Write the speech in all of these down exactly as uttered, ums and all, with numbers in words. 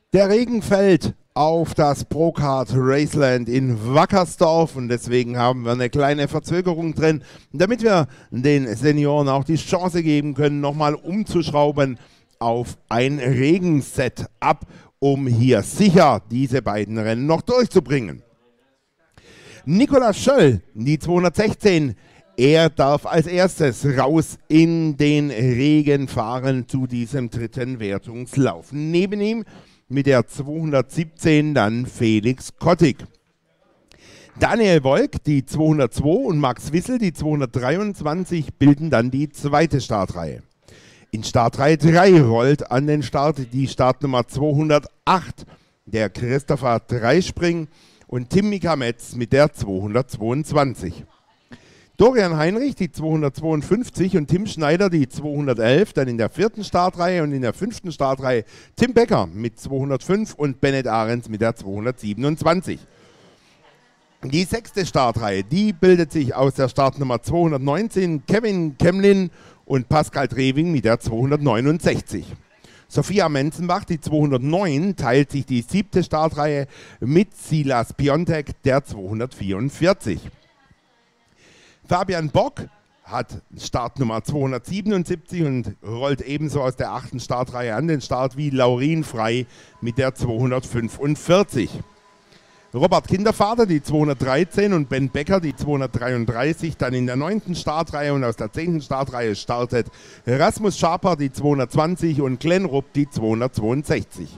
Der Regen fällt auf das Procard Raceland in Wackersdorf und deswegen haben wir eine kleine Verzögerung drin, damit wir den Senioren auch die Chance geben können, nochmal umzuschrauben auf ein Regenset-Up, um hier sicher diese beiden Rennen noch durchzubringen. Nikolaus Schöll, die zweihundertsechzehn, er darf als erstes raus in den Regen fahren zu diesem dritten Wertungslauf. Neben ihm mit der zweihundertsiebzehn dann Felix Kottig. Daniel Wolk, die zweihundertzwei, und Max Wissel, die zweihundertdreiundzwanzig, bilden dann die zweite Startreihe. In Startreihe drei rollt an den Start die Startnummer zweihundertacht, der Christopher Dreispring und Tim Mika-Metz mit der zweihundertzweiundzwanzig. Dorian Heinrich, die zweihundertzweiundfünfzig, und Tim Schneider, die zweihundertelf, dann in der vierten Startreihe, und in der fünften Startreihe Tim Becker mit zweihundertfünf und Bennett Ahrens mit der zweihundertsiebenundzwanzig. Die sechste Startreihe, die bildet sich aus der Startnummer zweihundertneunzehn Kevin Kemlin und Pascal Drewing mit der zweihundertneunundsechzig. Sophia Menzenbach, die zweihundertneun, teilt sich die siebte Startreihe mit Silas Piontek, der zweihundertvierundvierzig. Fabian Bock hat Startnummer zweihundertsiebenundsiebzig und rollt ebenso aus der achten Startreihe an den Start wie Laurin Frei mit der zweihundertfünfundvierzig. Robert Kindervater, die zweihundertdreizehn, und Ben Becker, die zweihundertdreiunddreißig, dann in der neunten Startreihe, und aus der zehnten Startreihe startet Rasmus Schaper, die zweihundertzwanzig, und Glenn Rupp, die zweihundertzweiundsechzig.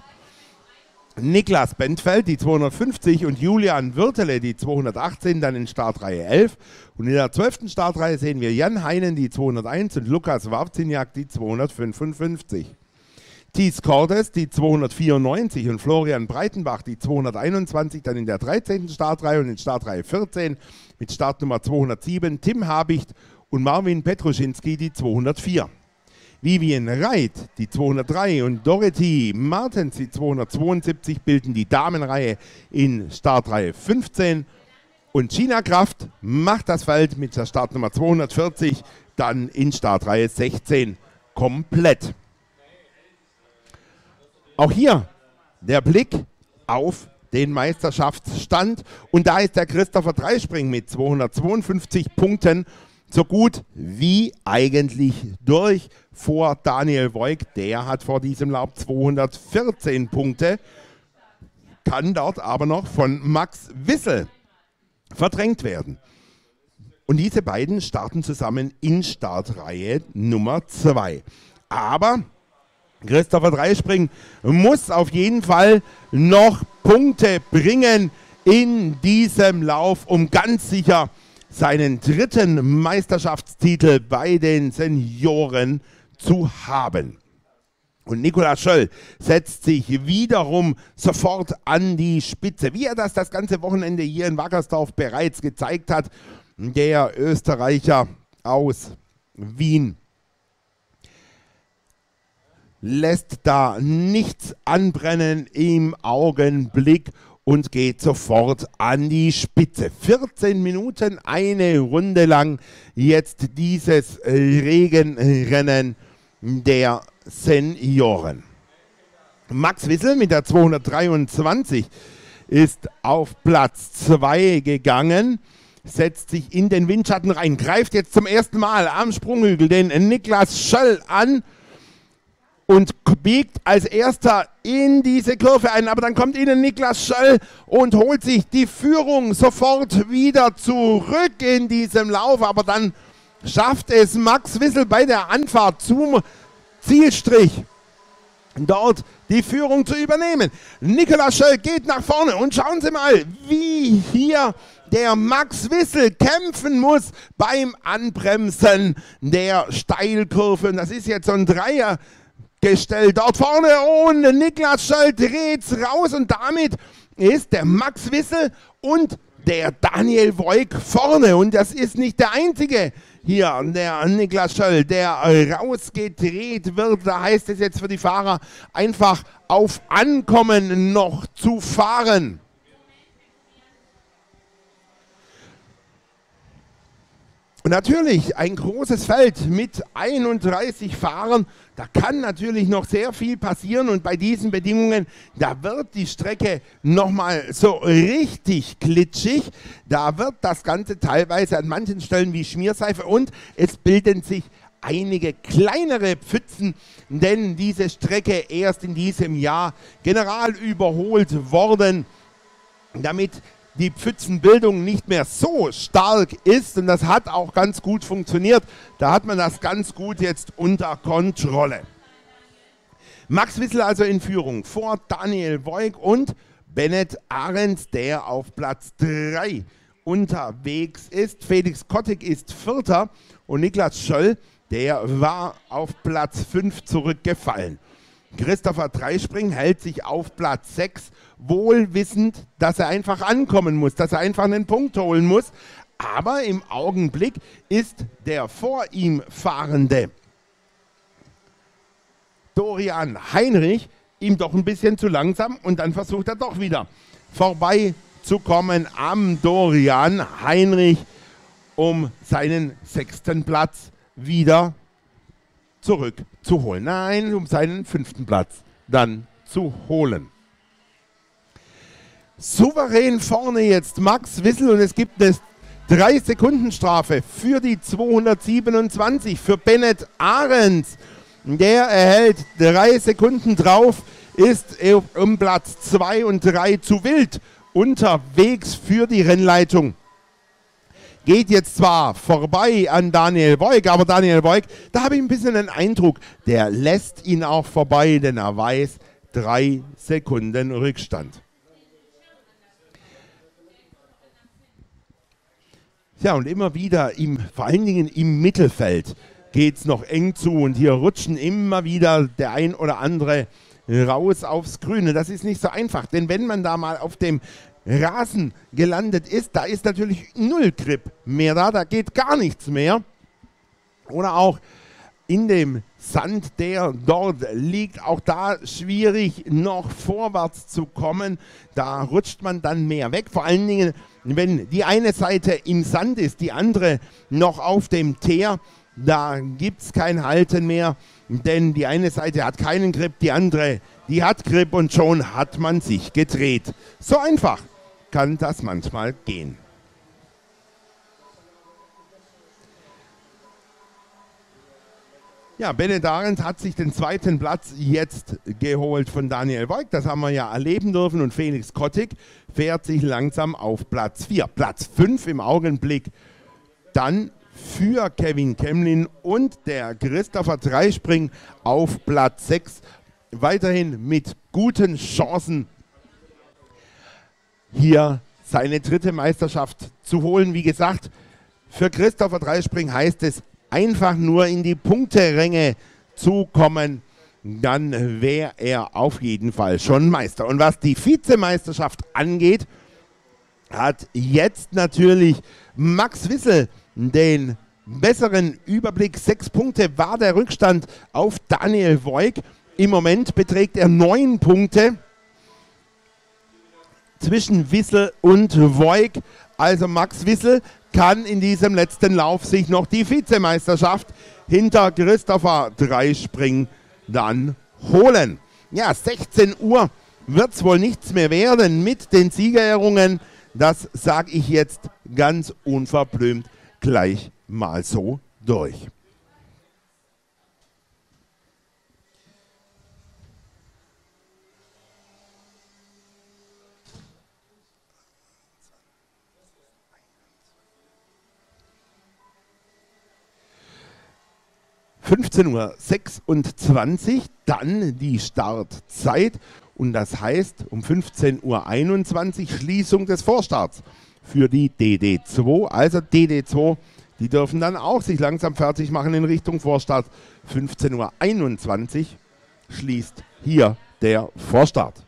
Niklas Bentfeld, die zweihundertfünfzig, und Julian Würtele, die zweihundertachtzehn, dann in Startreihe elf. Und in der zwölften Startreihe sehen wir Jan Heinen, die zweihunderteins, und Lukas Wawziniak, die zweihundertfünfundfünfzig. Thies Cordes, die zweihundertvierundneunzig, und Florian Breitenbach, die zweihunderteinundzwanzig, dann in der dreizehnten Startreihe, und in Startreihe vierzehn mit Startnummer zweihundertsieben Tim Habicht und Marvin Petruschinski, die zweihundertvier. Vivian Reit, die zweihundertdrei, und Dorothy Martens, die zweihundertzweiundsiebzig, bilden die Damenreihe in Startreihe fünfzehn. Und Gina Kraft macht das Feld mit der Startnummer zweihundertvierzig dann in Startreihe sechzehn komplett. Auch hier der Blick auf den Meisterschaftsstand, und da ist der Christopher Dreispring mit zweihundertzweiundfünfzig Punkten so gut wie eigentlich durch vor Daniel Voigt. Der hat vor diesem Lauf zweihundertvierzehn Punkte, kann dort aber noch von Max Wissel verdrängt werden. Und diese beiden starten zusammen in Startreihe Nummer zwei. Aber Christopher Dreispring muss auf jeden Fall noch Punkte bringen in diesem Lauf, um ganz sicher seinen dritten Meisterschaftstitel bei den Senioren zu haben. Und Nikolaus Schöll setzt sich wiederum sofort an die Spitze, wie er das das ganze Wochenende hier in Wackersdorf bereits gezeigt hat. Der Österreicher aus Wien lässt da nichts anbrennen im Augenblick und geht sofort an die Spitze. vierzehn Minuten, eine Runde lang jetzt dieses Regenrennen der Senioren. Max Wissel mit der zweihundertdreiundzwanzig ist auf Platz zwei gegangen, setzt sich in den Windschatten rein, greift jetzt zum ersten Mal am Sprunghügel den Niklas Schöll an und biegt als erster in diese Kurve ein. Aber dann kommt ihnen Niklas Schöll und holt sich die Führung sofort wieder zurück in diesem Lauf. Aber dann schafft es Max Wissel bei der Anfahrt zum Zielstrich, dort die Führung zu übernehmen. Nikolaus Schöll geht nach vorne, und schauen Sie mal, wie hier der Max Wissel kämpfen muss beim Anbremsen der Steilkurve. Und das ist jetzt so ein Dreier gestellt dort vorne, und Nikolaus Schöll dreht's raus, und damit ist der Max Wissel und der Daniel Voigt vorne. Und das ist nicht der einzige hier, der Nikolaus Schöll, der rausgedreht wird. Da heißt es jetzt für die Fahrer einfach auf Ankommen noch zu fahren. Und natürlich ein großes Feld mit einunddreißig Fahrern, da kann natürlich noch sehr viel passieren und bei diesen Bedingungen, da wird die Strecke nochmal so richtig glitschig, da wird das Ganze teilweise an manchen Stellen wie Schmierseife und es bilden sich einige kleinere Pfützen, denn diese Strecke erst in diesem Jahr general überholt worden, damit die Pfützenbildung nicht mehr so stark ist und das hat auch ganz gut funktioniert. Da hat man das ganz gut jetzt unter Kontrolle. Max Wissel also in Führung vor Daniel Voig und Bennett Ahrens, der auf Platz drei unterwegs ist. Felix Kottig ist Vierter und Niklas Schöll, der war auf Platz fünf zurückgefallen. Christopher Dreispring hält sich auf Platz sechs, wohl wissend, dass er einfach ankommen muss, dass er einfach einen Punkt holen muss. Aber im Augenblick ist der vor ihm fahrende Dorian Heinrich ihm doch ein bisschen zu langsam und dann versucht er doch wieder vorbeizukommen am Dorian Heinrich, um seinen sechsten Platz wieder zurückzuholen. Nein, um seinen fünften Platz dann zu holen. Souverän vorne jetzt Max Wissel und es gibt eine drei Sekunden Strafe für die zweihundertsiebenundzwanzig für Bennett Ahrens. Der erhält drei Sekunden drauf, ist um Platz zwei und drei zu wild unterwegs für die Rennleitung. Geht jetzt zwar vorbei an Daniel Voig, aber Daniel Voig, da habe ich ein bisschen den Eindruck, der lässt ihn auch vorbei, denn er weiß, drei Sekunden Rückstand. Ja, und immer wieder, im, vor allen Dingen im Mittelfeld, geht es noch eng zu und hier rutschen immer wieder der ein oder andere raus aufs Grüne. Das ist nicht so einfach, denn wenn man da mal auf dem Rasen gelandet ist, da ist natürlich null Grip mehr da, da geht gar nichts mehr. Oder auch in dem Sand, der dort liegt, auch da schwierig noch vorwärts zu kommen. Da rutscht man dann mehr weg, vor allen Dingen, wenn die eine Seite im Sand ist, die andere noch auf dem Teer, da gibt es kein Halten mehr, denn die eine Seite hat keinen Grip, die andere, die hat Grip und schon hat man sich gedreht. So einfach kann das manchmal gehen. Ja, Bennett Ahrens hat sich den zweiten Platz jetzt geholt von Daniel Voig. Das haben wir ja erleben dürfen und Felix Kottig fährt sich langsam auf Platz vier. Platz fünf im Augenblick dann für Kevin Kemlin und der Christopher Dreispring auf Platz sechs. Weiterhin mit guten Chancen, hier seine dritte Meisterschaft zu holen. Wie gesagt, für Christopher Dreispring heißt es, einfach nur in die Punkteränge zu kommen, dann wäre er auf jeden Fall schon Meister. Und was die Vizemeisterschaft angeht, hat jetzt natürlich Max Wissel den besseren Überblick. Sechs Punkte war der Rückstand auf Daniel Voig. Im Moment beträgt er neun Punkte zwischen Wissel und Voig. Also Max Wissel kann in diesem letzten Lauf sich noch die Vizemeisterschaft hinter Christopher Dreispring dann holen. Ja, sechzehn Uhr wird es wohl nichts mehr werden mit den Siegerehrungen. Das sage ich jetzt ganz unverblümt gleich mal so durch. fünfzehn Uhr sechsundzwanzig, dann die Startzeit und das heißt um fünfzehn Uhr einundzwanzig Schließung des Vorstarts für die D D zwei. Also D D zwei, die dürfen dann auch sich langsam fertig machen in Richtung Vorstart. fünfzehn Uhr einundzwanzig schließt hier der Vorstart.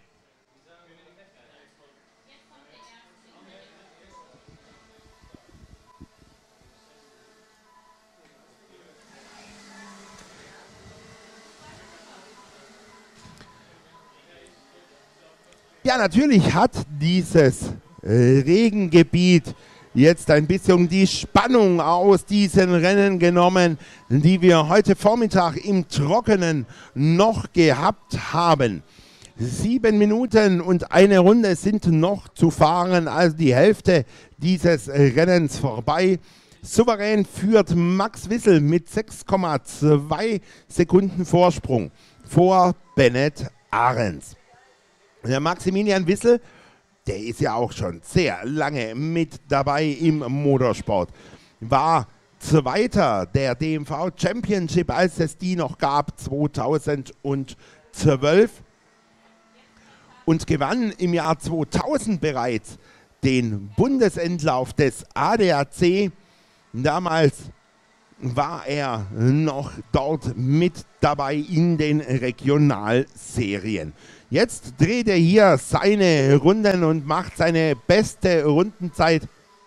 Ja, natürlich hat dieses äh, Regengebiet jetzt ein bisschen die Spannung aus diesen Rennen genommen, die wir heute Vormittag im Trockenen noch gehabt haben. Sieben Minuten und eine Runde sind noch zu fahren, also die Hälfte dieses Rennens vorbei. Souverän führt Max Wissel mit sechs Komma zwei Sekunden Vorsprung vor Bennett Ahrens. Der Maximilian Wissel, der ist ja auch schon sehr lange mit dabei im Motorsport, war Zweiter der D M V Championship, als es die noch gab, zweitausendzwölf, und gewann im Jahr zweitausend bereits den Bundesendlauf des A D A C. Damals war er noch dort mit dabei in den Regionalserien. Jetzt dreht er hier seine Runden und macht seine beste Rundenzeit.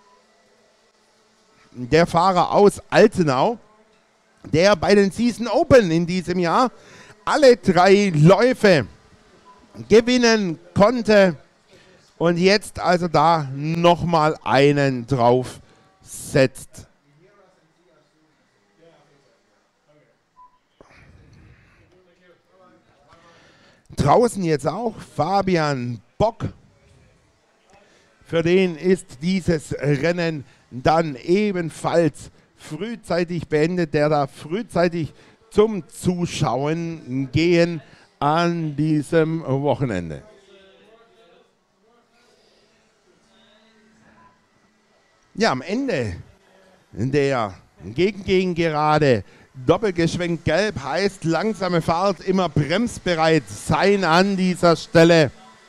Der Fahrer aus Altenau, der bei den Season Open in diesem Jahr alle drei Läufe gewinnen konnte und jetzt also da nochmal einen drauf setzt. Draußen jetzt auch Fabian Bock. Für den ist dieses Rennen dann ebenfalls frühzeitig beendet, der da frühzeitig zum Zuschauen gehen an diesem Wochenende. Ja, am Ende der Gegengegengerade doppelgeschwenkt gelb heißt langsame Fahrt, immer bremsbereit sein an dieser Stelle.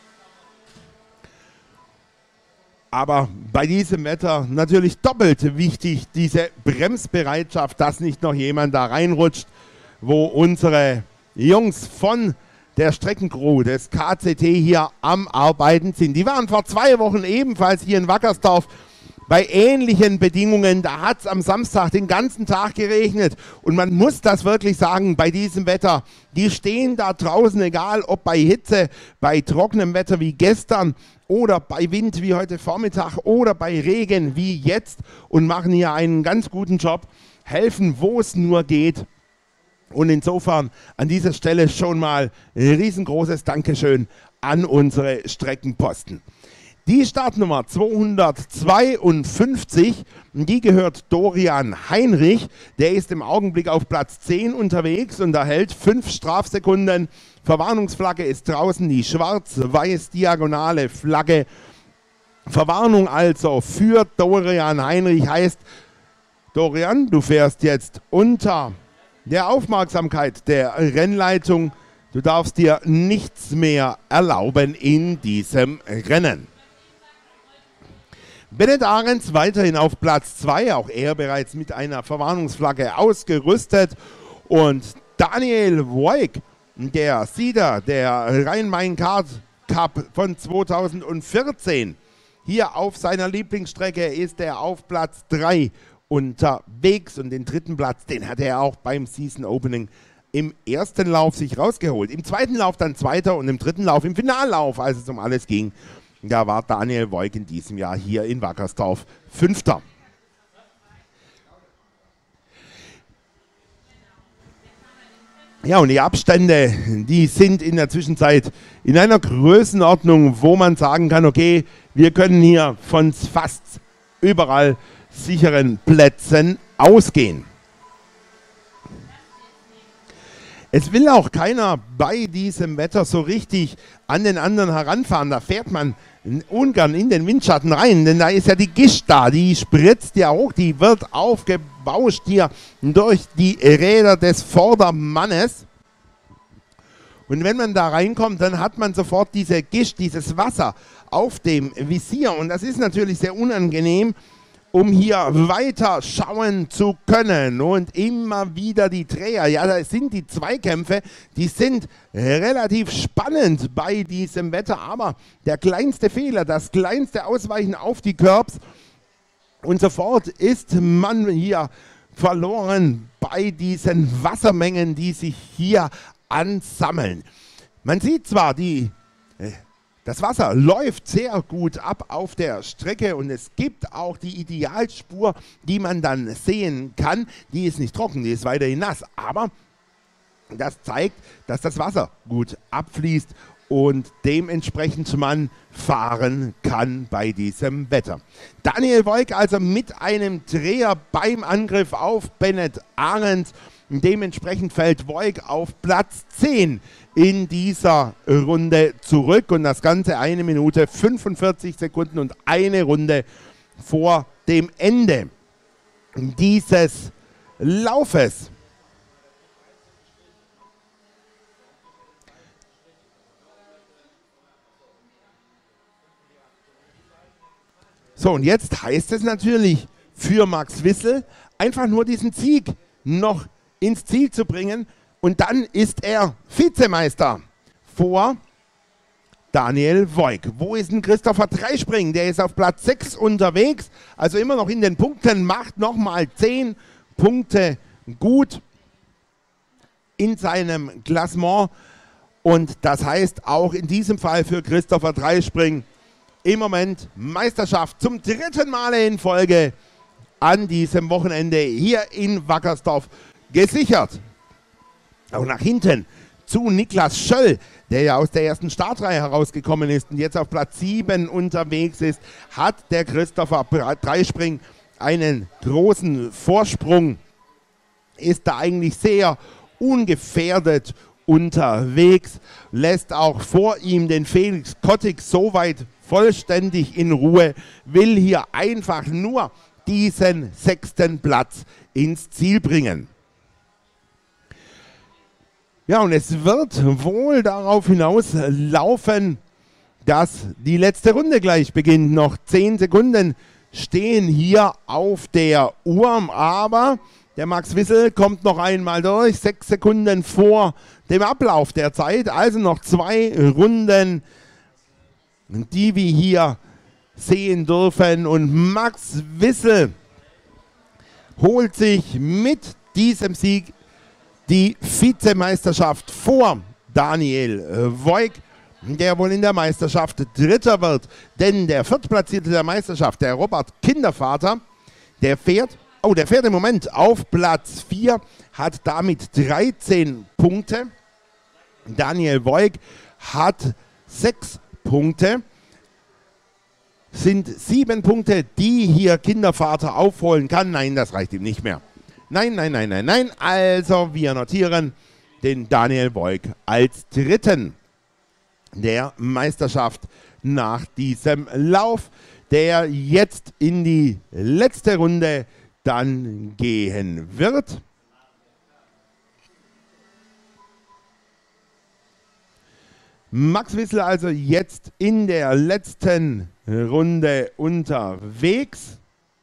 Aber bei diesem Wetter natürlich doppelt wichtig, diese Bremsbereitschaft, dass nicht noch jemand da reinrutscht, wo unsere Jungs von der Streckencrew des K C T hier am Arbeiten sind. Die waren vor zwei Wochen ebenfalls hier in Wackersdorf bei ähnlichen Bedingungen. Da hat es am Samstag den ganzen Tag geregnet. Und man muss das wirklich sagen, bei diesem Wetter, die stehen da draußen, egal ob bei Hitze, bei trockenem Wetter wie gestern oder bei Wind wie heute Vormittag oder bei Regen wie jetzt und machen hier einen ganz guten Job, helfen, wo es nur geht. Und insofern an dieser Stelle schon mal riesengroßes Dankeschön an unsere Streckenposten. Die Startnummer zweihundertzweiundfünfzig, die gehört Dorian Heinrich. Der ist im Augenblick auf Platz zehn unterwegs und erhält fünf Strafsekunden. Verwarnungsflagge ist draußen, die schwarz-weiß-diagonale Flagge. Verwarnung also für Dorian Heinrich heißt, Dorian, du fährst jetzt unter der Aufmerksamkeit der Rennleitung. Du darfst dir nichts mehr erlauben in diesem Rennen. Bennett Ahrens weiterhin auf Platz zwei, auch er bereits mit einer Verwarnungsflagge ausgerüstet. Und Daniel Woig, der Sieger der Rhein-Main-Kart Cup von zweitausendvierzehn, hier auf seiner Lieblingsstrecke ist er auf Platz drei unterwegs. Und den dritten Platz, den hat er auch beim Season Opening im ersten Lauf sich rausgeholt. Im zweiten Lauf dann Zweiter und im dritten Lauf, im Finallauf, als es um alles ging, da war Daniel Woig in diesem Jahr hier in Wackersdorf Fünfter. Ja, und die Abstände, die sind in der Zwischenzeit in einer Größenordnung, wo man sagen kann, okay, wir können hier von fast überall sicheren Plätzen ausgehen. Es will auch keiner bei diesem Wetter so richtig an den anderen heranfahren. Da fährt man ungern in den Windschatten rein, denn da ist ja die Gischt da, die spritzt ja hoch, die wird aufgebauscht hier durch die Räder des Vordermannes. Und wenn man da reinkommt, dann hat man sofort diese Gischt, dieses Wasser auf dem Visier. Und das ist natürlich sehr unangenehm, um hier weiter schauen zu können. Und immer wieder die Dreher. Ja, da sind die Zweikämpfe, die sind relativ spannend bei diesem Wetter. Aber der kleinste Fehler, das kleinste Ausweichen auf die Curbs und sofort ist man hier verloren bei diesen Wassermengen, die sich hier ansammeln. Man sieht zwar die Das Wasser läuft sehr gut ab auf der Strecke und es gibt auch die Idealspur, die man dann sehen kann. Die ist nicht trocken, die ist weiterhin nass, aber das zeigt, dass das Wasser gut abfließt und dementsprechend man fahren kann bei diesem Wetter. Daniel Woig also mit einem Dreher beim Angriff auf Bennett Ahrens. Dementsprechend fällt Woig auf Platz zehn in dieser Runde zurück und das Ganze eine Minute fünfundvierzig Sekunden und eine Runde vor dem Ende dieses Laufes. So, und jetzt heißt es natürlich für Max Wissel, einfach nur diesen Sieg noch ins Ziel zu bringen und dann ist er Vizemeister vor Daniel Woig. Wo ist denn Christopher Dreispring? Der ist auf Platz sechs unterwegs, also immer noch in den Punkten, macht nochmal zehn Punkte gut in seinem Klassement und das heißt auch in diesem Fall für Christopher Dreispring im Moment Meisterschaft zum dritten Mal in Folge an diesem Wochenende hier in Wackersdorf gesichert. Auch nach hinten zu Niklas Schöll, der ja aus der ersten Startreihe herausgekommen ist und jetzt auf Platz sieben unterwegs ist, hat der Christopher Dreispring einen großen Vorsprung, ist da eigentlich sehr ungefährdet unterwegs, lässt auch vor ihm den Felix Kottig soweit vollständig in Ruhe, will hier einfach nur diesen sechsten Platz ins Ziel bringen. Ja, und es wird wohl darauf hinauslaufen, dass die letzte Runde gleich beginnt. Noch zehn Sekunden stehen hier auf der Uhr, aber der Max Wissel kommt noch einmal durch, sechs Sekunden vor dem Ablauf der Zeit, also noch zwei Runden, die wir hier sehen dürfen. Und Max Wissel holt sich mit diesem Sieg die Vizemeisterschaft vor Daniel Woig, der wohl in der Meisterschaft Dritter wird. Denn der Viertplatzierte der Meisterschaft, der Robert Kindervater, der fährt, oh, der fährt im Moment auf Platz vier, hat damit dreizehn Punkte. Daniel Woig hat sechs Punkte. Sind sieben Punkte, die hier Kindervater aufholen kann. Nein, das reicht ihm nicht mehr. Nein, nein, nein, nein, nein. Also wir notieren den Daniel Woig als Dritten der Meisterschaft nach diesem Lauf, der jetzt in die letzte Runde dann gehen wird. Max Wissel also jetzt in der letzten Runde unterwegs.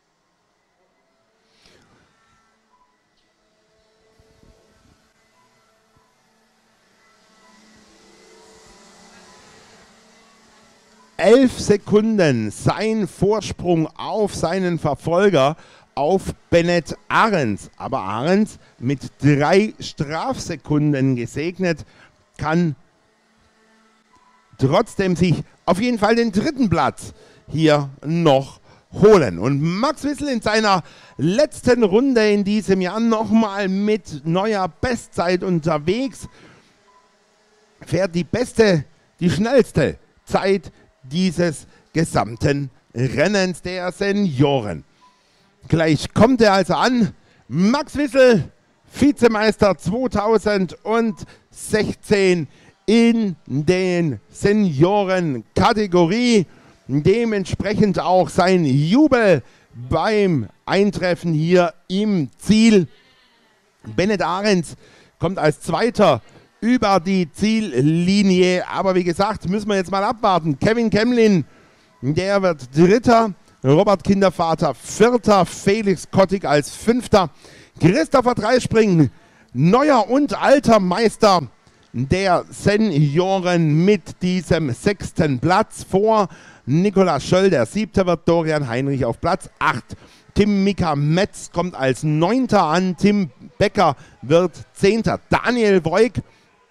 Elf Sekunden sein Vorsprung auf seinen Verfolger, auf Bennett Ahrens. Aber Ahrens mit drei Strafsekunden gesegnet, kann trotzdem sich auf jeden Fall den dritten Platz hier noch holen. Und Max Wissel in seiner letzten Runde in diesem Jahr nochmal mit neuer Bestzeit unterwegs. Fährt die beste, die schnellste Zeit dieses gesamten Rennens der Senioren. Gleich kommt er also an. Max Wissel, Vizemeister zweitausendsechzehn in den Seniorenkategorie. Dementsprechend auch sein Jubel beim Eintreffen hier im Ziel. Bennett Ahrens kommt als Zweiter über die Ziellinie, aber wie gesagt, müssen wir jetzt mal abwarten. Kevin Kemlin, der wird Dritter, Robert Kindervater Vierter, Felix Kottig als Fünfter, Christopher Dreispring, neuer und alter Meister der Senioren mit diesem sechsten Platz vor Niklas Schöll, der Siebte wird, Dorian Heinrich auf Platz acht. Tim Mika Metz kommt als Neunter an, Tim Becker wird Zehnter. Daniel Woig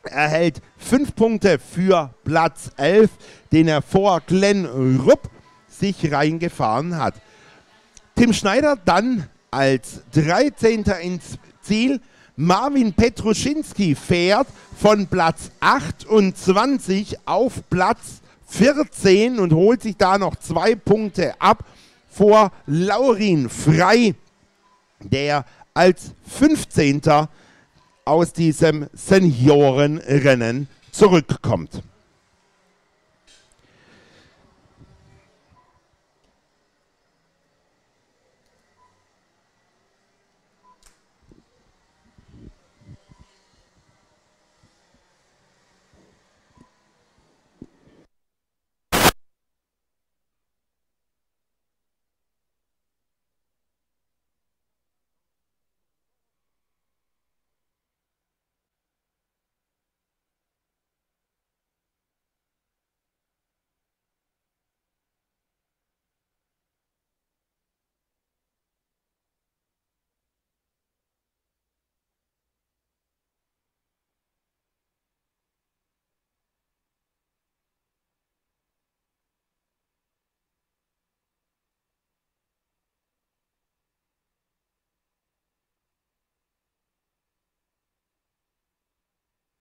erhält fünf Punkte für Platz elf, den er vor Glenn Rupp sich reingefahren hat. Tim Schneider dann als dreizehnter ins Ziel. Marvin Petruschinski fährt von Platz achtundzwanzig auf Platz vierzehn und holt sich da noch zwei Punkte ab vor Laurin Frei, der als fünfzehnter aus diesem Seniorenrennen zurückkommt.